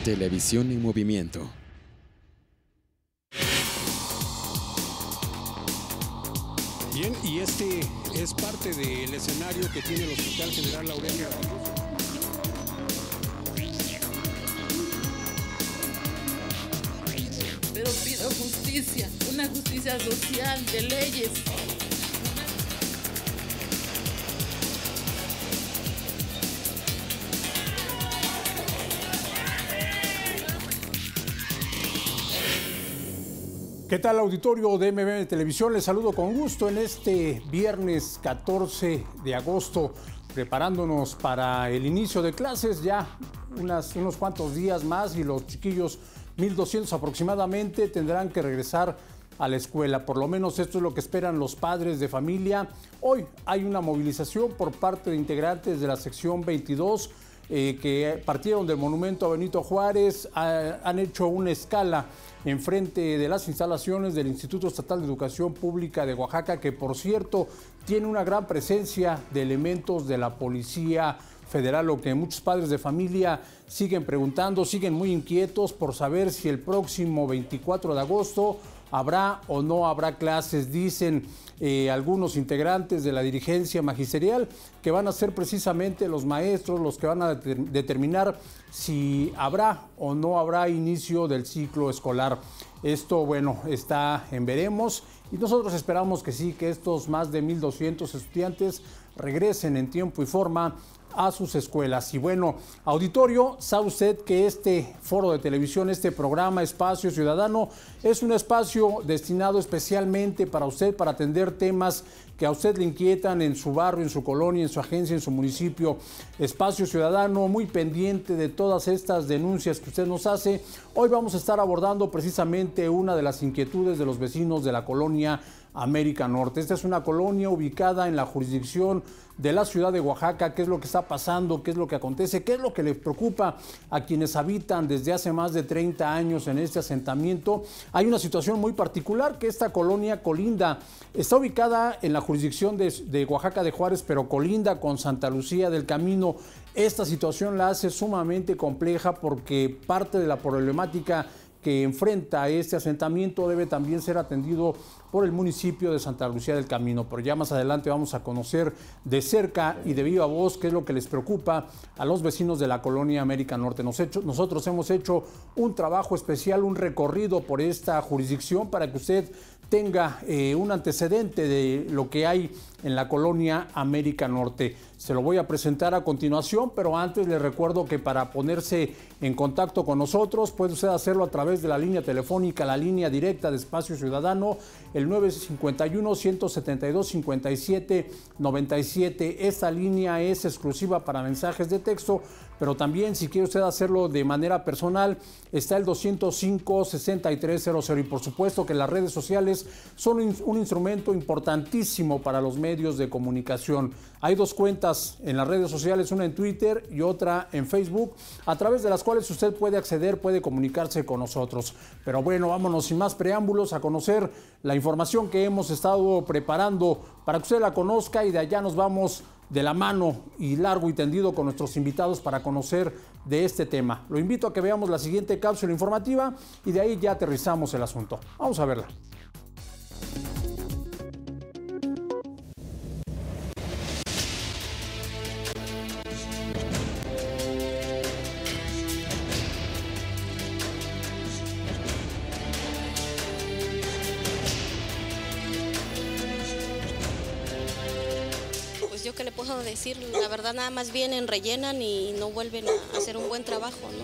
Televisión en movimiento. Bien, y este es parte del escenario que tiene el Hospital General Laureano. Pero pido justicia, una justicia social, de leyes. ¿Qué tal, auditorio de MBM Televisión? Les saludo con gusto en este viernes 14 de agosto, preparándonos para el inicio de clases, ya unos cuantos días más, y los chiquillos, 1,200 aproximadamente, tendrán que regresar a la escuela. Por lo menos esto es lo que esperan los padres de familia. Hoy hay una movilización por parte de integrantes de la sección 22 que partieron del monumento a Benito Juárez, han hecho una escala enfrente de las instalaciones del Instituto Estatal de Educación Pública de Oaxaca, que por cierto tiene una gran presencia de elementos de la Policía Federal, lo que muchos padres de familia siguen preguntando, siguen muy inquietos por saber si el próximo 24 de agosto habrá o no habrá clases. Dicen algunos integrantes de la dirigencia magisterial que van a ser precisamente los maestros los que van a determinar si habrá o no habrá inicio del ciclo escolar. Esto, bueno, está en veremos, y nosotros esperamos que sí, que estos más de 1,200 estudiantes regresen en tiempo y forma a sus escuelas. Y bueno, auditorio, sabe usted que este foro de televisión, este programa Espacio Ciudadano, es un espacio destinado especialmente para usted, para atender temas que a usted le inquietan en su barrio, en su colonia, en su agencia, en su municipio. Espacio Ciudadano, muy pendiente de todas estas denuncias que usted nos hace. Hoy vamos a estar abordando precisamente una de las inquietudes de los vecinos de la colonia América Norte. Esta es una colonia ubicada en la jurisdicción de la ciudad de Oaxaca. ¿Qué es lo que está pasando? ¿Qué es lo que acontece? ¿Qué es lo que le preocupa a quienes habitan desde hace más de 30 años en este asentamiento? Hay una situación muy particular, que esta colonia colinda, está ubicada en la jurisdicción de Oaxaca de Juárez, pero colinda con Santa Lucía del Camino. Esta situación la hace sumamente compleja porque parte de la problemática que enfrenta este asentamiento debe también ser atendido por el municipio de Santa Lucía del Camino. Pero ya más adelante vamos a conocer de cerca y de viva voz qué es lo que les preocupa a los vecinos de la colonia América Norte. Nosotros hemos hecho un trabajo especial, un recorrido por esta jurisdicción para que usted tenga un antecedente de lo que hay en la colonia América Norte. Se lo voy a presentar a continuación, pero antes les recuerdo que para ponerse en contacto con nosotros puede usted hacerlo a través de la línea telefónica, la línea directa de Espacio Ciudadano, el 951-172-5797. Esta línea es exclusiva para mensajes de texto, pero también si quiere usted hacerlo de manera personal, está el 205-6300. Y por supuesto que las redes sociales son un instrumento importantísimo para los medios de comunicación. Hay dos cuentas en las redes sociales, una en Twitter y otra en Facebook, a través de las cuales usted puede acceder, puede comunicarse con nosotros. Pero bueno, vámonos sin más preámbulos a conocer la información que hemos estado preparando para que usted la conozca, y de allá nos vamos de la mano y largo y tendido con nuestros invitados para conocer de este tema. Lo invito a que veamos la siguiente cápsula informativa y de ahí ya aterrizamos el asunto. Vamos a verla. Yo qué le puedo decir, la verdad nada más vienen, rellenan y no vuelven a hacer un buen trabajo, ¿no?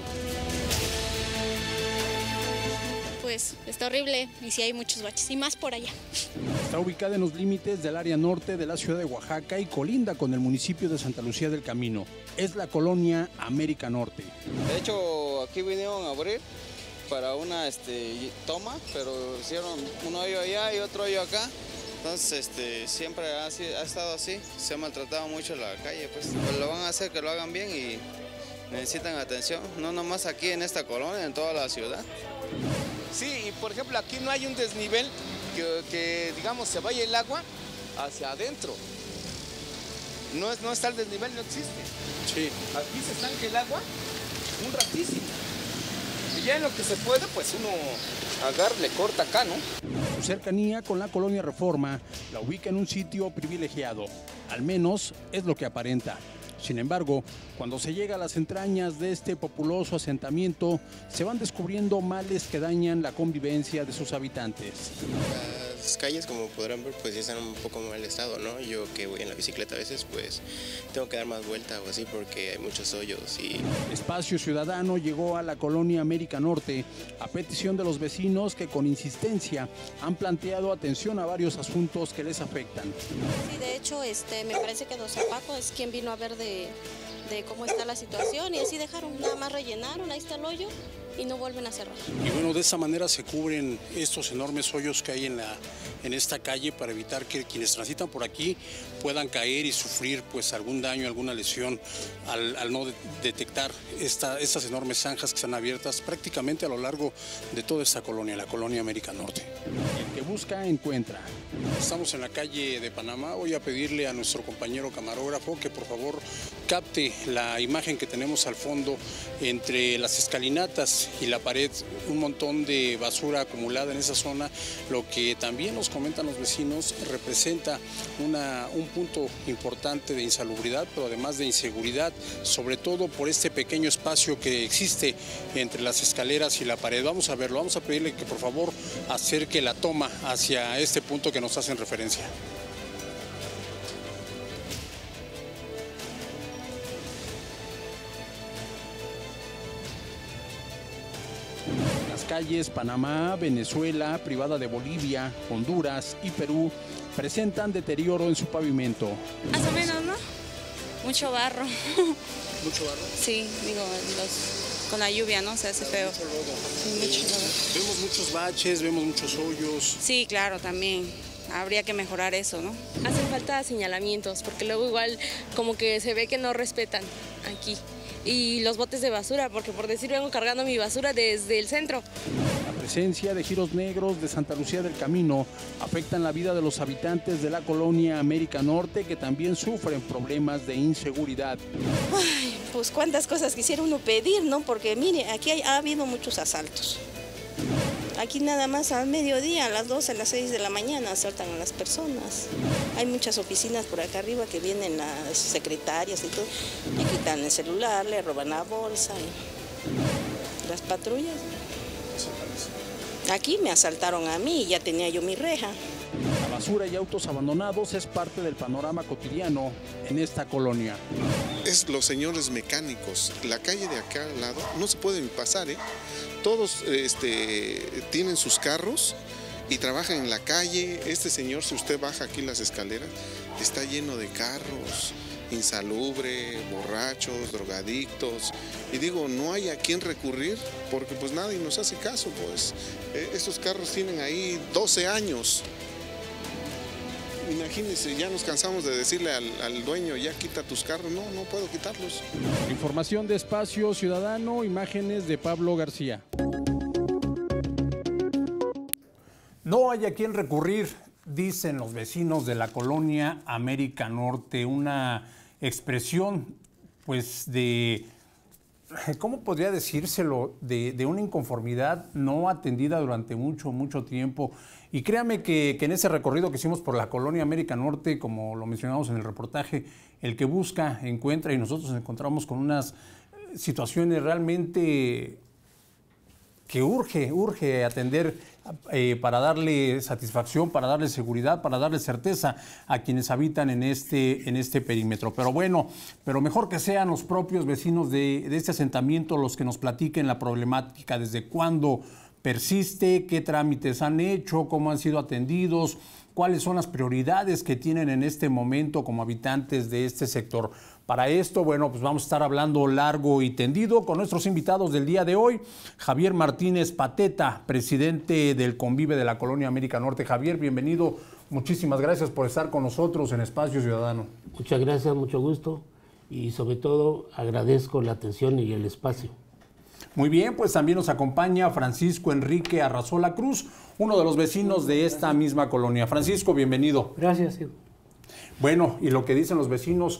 Pues está horrible y sí hay muchos baches, y más por allá. Está ubicada en los límites del área norte de la ciudad de Oaxaca y colinda con el municipio de Santa Lucía del Camino. Es la colonia América Norte. De hecho, aquí vinieron a abrir para una toma, pero hicieron un hoyo allá y otro hoyo acá. Entonces, siempre ha estado así, se ha maltratado mucho la calle, pues lo van a hacer, que lo hagan bien, y necesitan atención, no nomás aquí en esta colonia, en toda la ciudad. Sí, y por ejemplo, aquí no hay un desnivel que digamos, se vaya el agua hacia adentro. No está el desnivel, no existe. Sí. Aquí se estanca el agua un ratísimo. ya en lo que se puede, pues uno agarra, le corta acá, ¿no? Su cercanía con la colonia Reforma la ubica en un sitio privilegiado, al menos es lo que aparenta. Sin embargo, cuando se llega a las entrañas de este populoso asentamiento, se van descubriendo males que dañan la convivencia de sus habitantes. Las calles, como podrán ver, pues ya están un poco mal estado, ¿no? Yo que voy en la bicicleta a veces, pues tengo que dar más vuelta o así porque hay muchos hoyos y... Espacio Ciudadano llegó a la colonia América Norte a petición de los vecinos que con insistencia han planteado atención a varios asuntos que les afectan. Sí, de hecho, me parece que don Zapaco es quien vino a ver de cómo está la situación y así dejaron, nada más rellenaron, ahí está el hoyo y no vuelven a cerrar. Y bueno, de esta manera se cubren estos enormes hoyos que hay en esta calle para evitar que quienes transitan por aquí puedan caer y sufrir pues algún daño, alguna lesión al no detectar estas enormes zanjas que están abiertas prácticamente a lo largo de toda esta colonia, la colonia América Norte. El que busca, encuentra. Estamos en la calle de Panamá. Voy a pedirle a nuestro compañero camarógrafo que por favor capte la imagen que tenemos al fondo entre las escalinatas y la pared, un montón de basura acumulada en esa zona, lo que también nos comentan los vecinos representa un punto importante de insalubridad, pero además de inseguridad, sobre todo por este pequeño espacio que existe entre las escaleras y la pared. Vamos a verlo, vamos a pedirle que por favor acerque la toma hacia este punto que nos hacen referencia. Las calles Panamá, Venezuela, Privada de Bolivia, Honduras y Perú presentan deterioro en su pavimento. Más o menos, ¿no? Mucho barro. ¿Mucho barro? Sí, digo, con la lluvia, ¿no? Se hace feo. Mucho lodo. Vemos muchos baches, vemos muchos hoyos. Sí, claro, también. Habría que mejorar eso, ¿no? Hacen falta señalamientos, porque luego igual como que se ve que no respetan aquí. Y los botes de basura, porque por decir vengo cargando mi basura desde el centro. La presencia de giros negros de Santa Lucía del Camino afectan la vida de los habitantes de la colonia América Norte, que también sufren problemas de inseguridad. Ay, pues cuántas cosas quisiera uno pedir, ¿no? Porque mire, aquí ha habido muchos asaltos. Aquí nada más al mediodía, a las 12, a las 6 de la mañana asaltan a las personas. Hay muchas oficinas por acá arriba que vienen las secretarias y todo. Le quitan el celular, le roban la bolsa. Y las patrullas. Aquí me asaltaron a mí y ya tenía yo mi reja. La basura y autos abandonados es parte del panorama cotidiano en esta colonia. Es los señores mecánicos. La calle de acá al lado no se pueden pasar, ¿eh? Todos tienen sus carros y trabajan en la calle. Este señor, si usted baja aquí las escaleras, está lleno de carros, insalubre, borrachos, drogadictos. Y digo, no hay a quién recurrir porque pues nadie nos hace caso, pues. Estos carros tienen ahí 12 años. Imagínense, ya nos cansamos de decirle al dueño, ya quita tus carros. No, no puedo quitarlos. Información de Espacio Ciudadano, imágenes de Pablo García. No hay a quien recurrir, dicen los vecinos de la colonia América Norte, una expresión pues de, ¿cómo podría decírselo? De una inconformidad no atendida durante mucho tiempo. Y créame que en ese recorrido que hicimos por la colonia América Norte, como lo mencionamos en el reportaje, el que busca, encuentra, y nosotros nos encontramos con unas situaciones realmente que urge atender para darle satisfacción, para darle seguridad, para darle certeza a quienes habitan en este perímetro. Pero bueno, mejor que sean los propios vecinos de este asentamiento los que nos platiquen la problemática, desde cuándo persiste, qué trámites han hecho, cómo han sido atendidos, cuáles son las prioridades que tienen en este momento como habitantes de este sector. Para esto, bueno, pues vamos a estar hablando largo y tendido con nuestros invitados del día de hoy. Javier Martínez Pateta, presidente del Convive de la Colonia América Norte. Javier, bienvenido. Muchísimas gracias por estar con nosotros en Espacio Ciudadano. Muchas gracias, mucho gusto. Y sobre todo agradezco la atención y el espacio. Muy bien, pues también nos acompaña Francisco Enrique Arrazola Cruz, uno de los vecinos de esta misma colonia. Francisco, bienvenido. Gracias. Bueno, y lo que dicen los vecinos,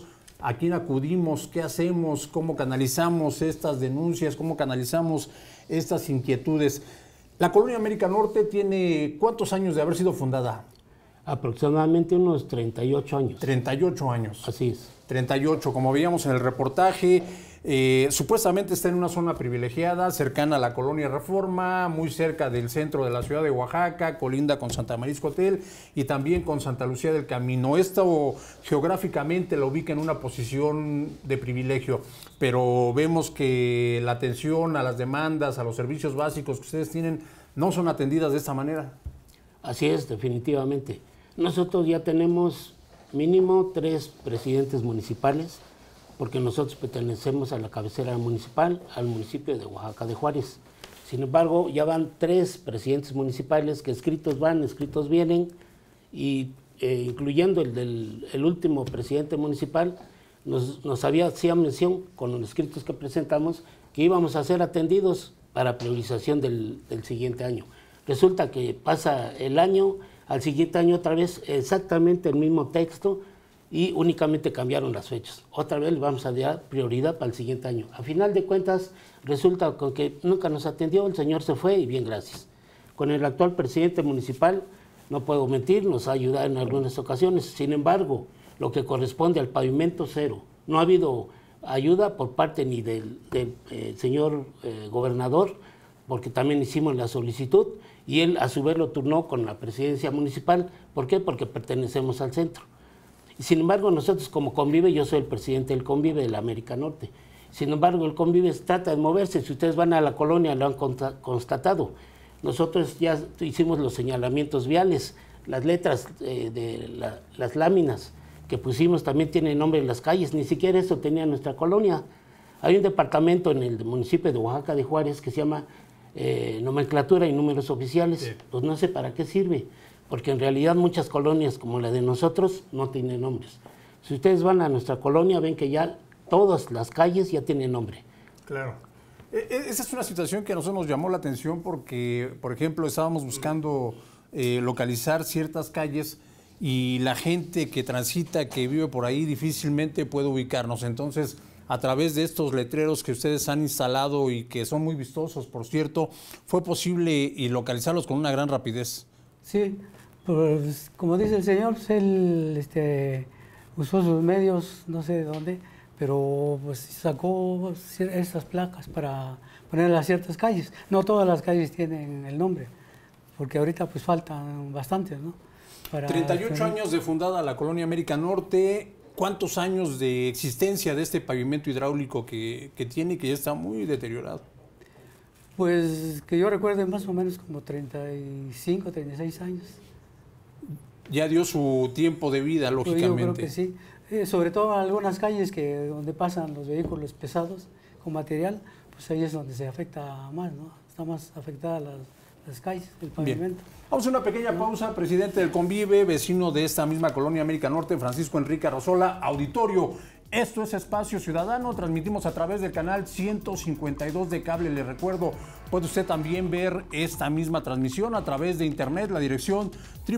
¿A quién acudimos? ¿Qué hacemos? ¿Cómo canalizamos estas denuncias? ¿Cómo canalizamos estas inquietudes? La Colonia América Norte tiene ¿cuántos años de haber sido fundada? Aproximadamente unos 38 años. 38 años. Así es. 38, como veíamos en el reportaje, supuestamente está en una zona privilegiada, cercana a la Colonia Reforma, muy cerca del centro de la ciudad de Oaxaca, colinda con Santa María Izcotel y también con Santa Lucía del Camino. Esto geográficamente lo ubica en una posición de privilegio, pero vemos que la atención a las demandas, a los servicios básicos que ustedes tienen, no son atendidas de esta manera. Así es, definitivamente. Nosotros ya tenemos mínimo 3 presidentes municipales, porque nosotros pertenecemos a la cabecera municipal, al municipio de Oaxaca de Juárez. Sin embargo, ya van 3 presidentes municipales que escritos van, escritos vienen, y incluyendo el último presidente municipal, nos hacía mención con los escritos que presentamos que íbamos a ser atendidos para priorización del siguiente año. Resulta que pasa el año, al siguiente año otra vez exactamente el mismo texto y únicamente cambiaron las fechas. Otra vez le vamos a dar prioridad para el siguiente año. A final de cuentas resulta con que nunca nos atendió, el señor se fue y bien, gracias. Con el actual presidente municipal, no puedo mentir, nos ha ayudado en algunas ocasiones. Sin embargo, lo que corresponde al pavimento, cero. No ha habido ayuda por parte ni del señor gobernador, porque también hicimos la solicitud, y él a su vez lo turnó con la presidencia municipal. ¿Por qué? Porque pertenecemos al centro. Y sin embargo, nosotros como Convive, yo soy el presidente del Convive de la América Norte. Sin embargo, el Convive trata de moverse. Si ustedes van a la colonia, lo han constatado. Nosotros ya hicimos los señalamientos viales, las letras las láminas que pusimos también tienen nombre en las calles. Ni siquiera eso tenía nuestra colonia. Hay un departamento en el municipio de Oaxaca de Juárez que se llama nomenclatura y números oficiales. Sí. Pues no sé para qué sirve, porque en realidad muchas colonias como la de nosotros no tienen nombres. Si ustedes van a nuestra colonia, ven que ya todas las calles ya tienen nombre. Claro. Esa es una situación que a nosotros nos llamó la atención porque, por ejemplo, estábamos buscando localizar ciertas calles y la gente que transita, que vive por ahí, difícilmente puede ubicarnos. Entonces, a través de estos letreros que ustedes han instalado y que son muy vistosos, por cierto, fue posible localizarlos con una gran rapidez. Sí, pues como dice el señor, pues él usó sus medios, no sé de dónde, pero pues sacó estas placas para ponerlas a ciertas calles. No todas las calles tienen el nombre, porque ahorita pues faltan bastantes, ¿no? 38 años de fundada la Colonia América Norte. ¿Cuántos años de existencia de este pavimento hidráulico que tiene, que ya está muy deteriorado? Pues que yo recuerde más o menos como 35, 36 años. Ya dio su tiempo de vida, lógicamente. Yo creo que sí. Sobre todo en algunas calles donde pasan los vehículos pesados con material, pues ahí es donde se afecta más, ¿no? Está más afectada las calles, el pavimento. Bien. Vamos a una pequeña pausa. Presidente del Convive, vecino de esta misma Colonia América Norte, Francisco Enrique Arrozola, auditorio. Esto es Espacio Ciudadano, transmitimos a través del canal 152 de cable. Le recuerdo, puede usted también ver esta misma transmisión a través de internet, la dirección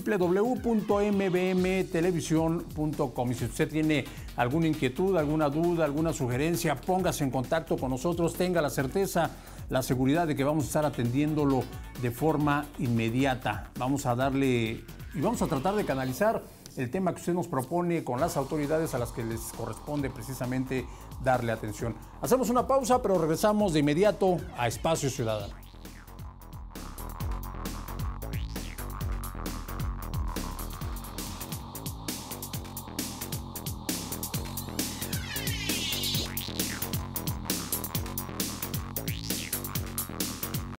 www.mbmtelevisión.com. Y si usted tiene alguna inquietud, alguna duda, alguna sugerencia, póngase en contacto con nosotros, tenga la certeza, la seguridad de que vamos a estar atendiéndolo de forma inmediata. Vamos a darle y vamos a tratar de canalizar el tema que usted nos propone con las autoridades a las que les corresponde precisamente darle atención. Hacemos una pausa, pero regresamos de inmediato a Espacio Ciudadano.